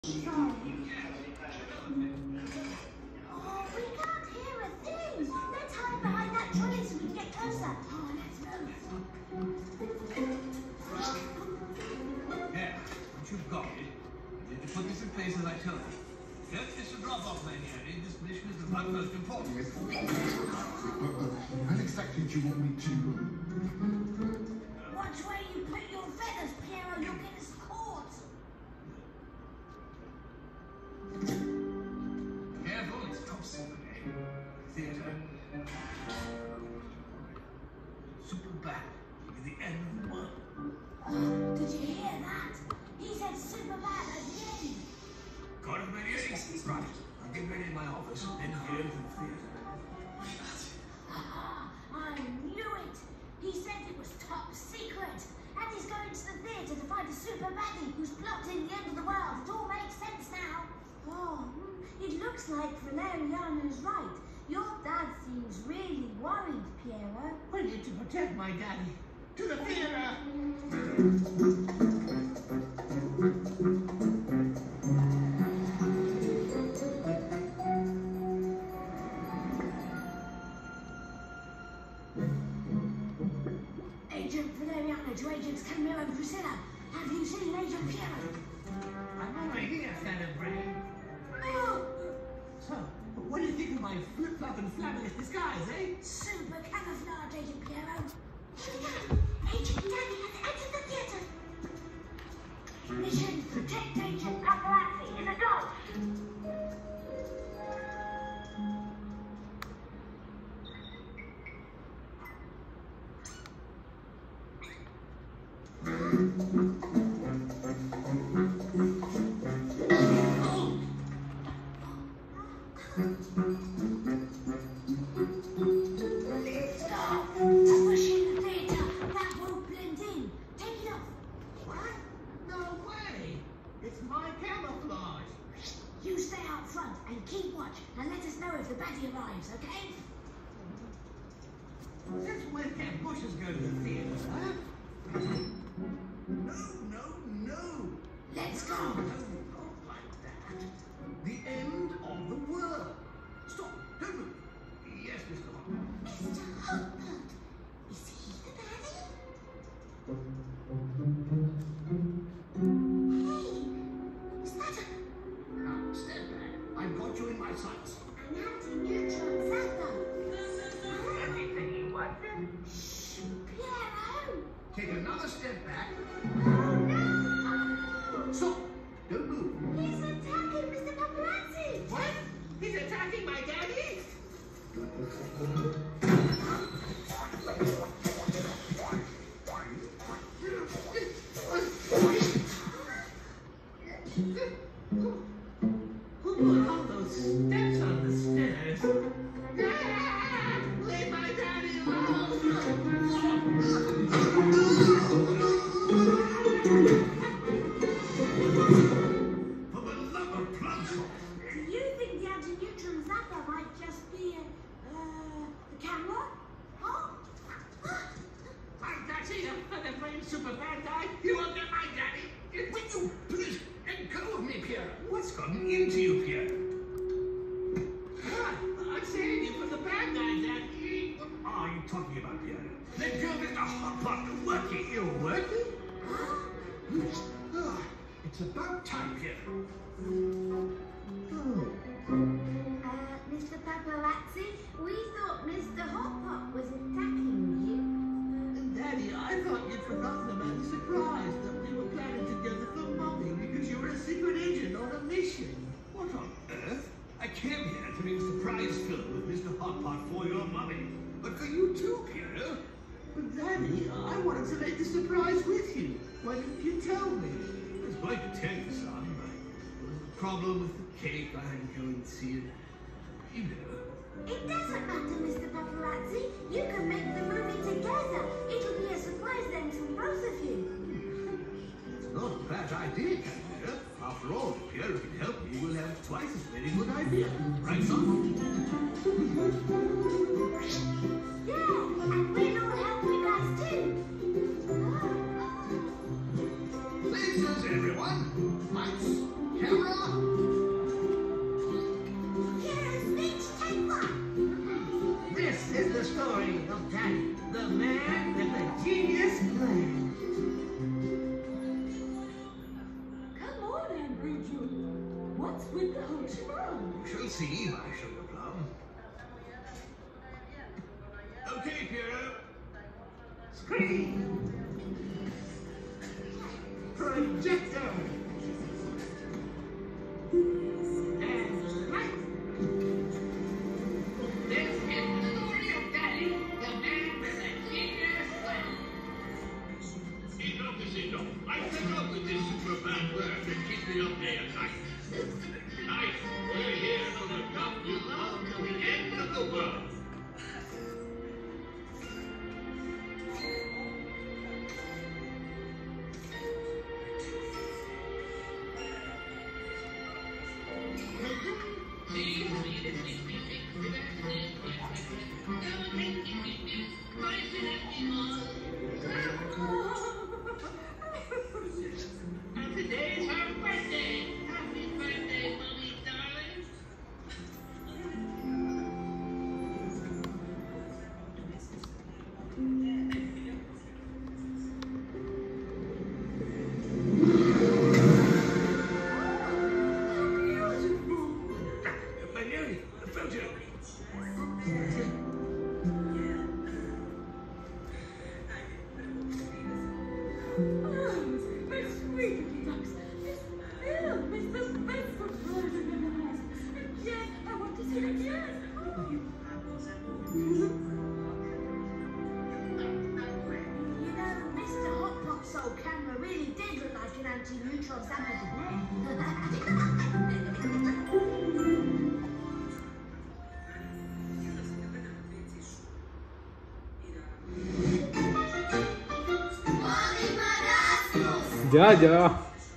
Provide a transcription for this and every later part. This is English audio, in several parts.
Oh, we can't hear a thing. Let's hide behind that tree so we can get closer. Oh, let's move. There, once you've got it, you need to put this in place as I told you. Don't miss a drop-off, Lady Annie. This mission is the most important. How exactly do you want me to... Watch where you put your feathers, Piero. You'll get us caught. Careful, it's top secret. Theatre. Super bad. It'll be the end of the world. Did you hear that? He said super bad at the end. Got as many eggs? Right. I'll get ready in my office, then head over to the theatre. I knew it. He said it was top secret. And he's going to the theatre to find a super baddie who's plotting the end of the world. It all makes sense now. Oh, it looks like Valeriano's right. Your dad seems really worried, Piero. I need to protect my daddy. To the theatre! Agent Valeriano to Agents Calimero and Priscilla. Have you seen Agent Piero? I'm already here, Phantom Brain. Oh, So, what do you think of my flip-flop and fabulous disguise, eh? super camouflage, Agent Piero. Agent Danny has entered the theatre. Mission, protect Agent Paparazzi in the dark. Stop! Pushing the theatre. That won't blend in. Take it off. What? No way! It's my camouflage! You stay out front and keep watch and let us know if the baddie arrives, okay? Since when can bushes go to the theatre, huh? No! Let's go. No, not like that. The end of the world. Stop! Don't move! Yes, Mr. Hopper. Mr. Hopper. Is he the baddie? Hey, is that Now, step back. I've got you in my sights. an anti-neutron zapper? Anything you want. Shh, Piero. Take another step back. Oh no! Stop! Don't move. He's attacking Mr. Paparazzi. What? He's attacking my daddy? Who put all those steps on the stairs? Ah! Leave my daddy alone! For the love of Plumshaw! Do you think the anti-neutron zapper might just be the camera? Huh? I'm Daddy, a brain super bad guy. You won't get my daddy. Will you please let go of me, Pierre? What's gotten into you, Pierre? I'm saving you from the bad guy, Daddy. What are you talking about, Pierre? Let go of Mr. Hotpot. Working. You're working? It's about time, Pierre. Mr. Paparazzi, we thought Mr. Hotpot was attacking you. Daddy, I thought you'd forgotten about the surprise that we were planning together for Mommy because you're a secret agent on a mission. What on earth? I came here to make a surprise film with Mr. Hotpot for your Mommy. But for you too, Pierre. But Daddy, I wanted to make the surprise with you. Why didn't you tell me? I was going to tell you, son, but there was a problem with the cake. I had to go and see it. You know. It doesn't matter, Mr. Paparazzi. You can make the movie together. It'll be a surprise then to both of you. It's not a bad idea, Calimero. After all, if Pierre can help me, we'll have twice as many good ideas. Right, son? Yeah, and we'll all help you guys too. Lasers, everyone! Lights, camera, What's with the Ho Chi Minh? Shall see, my sugar plum. Okay, Piero. Screen. Projector. And light. This is the story of Daddy, the man with the genius plan. Enough. I'm fed up with this super bad work that keeps me up day and night. Tonight, we're here from the top you love to the end of the world. And today's her birthday. Happy birthday, mommy darling. Magnolia, the photo. My sweet little ducks, this film is the best surprise I've ever had. And yes, I want to see it again. You know, Mr. Hot Pot Soul camera really did look like an anti-neutron summer, didn't it? Дядя!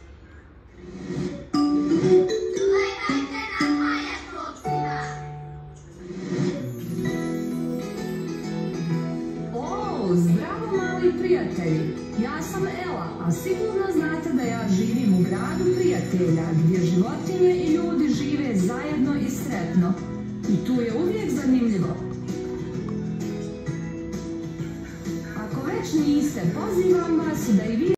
Zdravo mali prijatelji, ja sam Ela, a sigurno znate da ja živim u gradu prijatelja, gdje životinje i ljudi žive zajedno i sretno. I tu je uvijek zanimljivo. Ako već niste, pozivam vas da i vi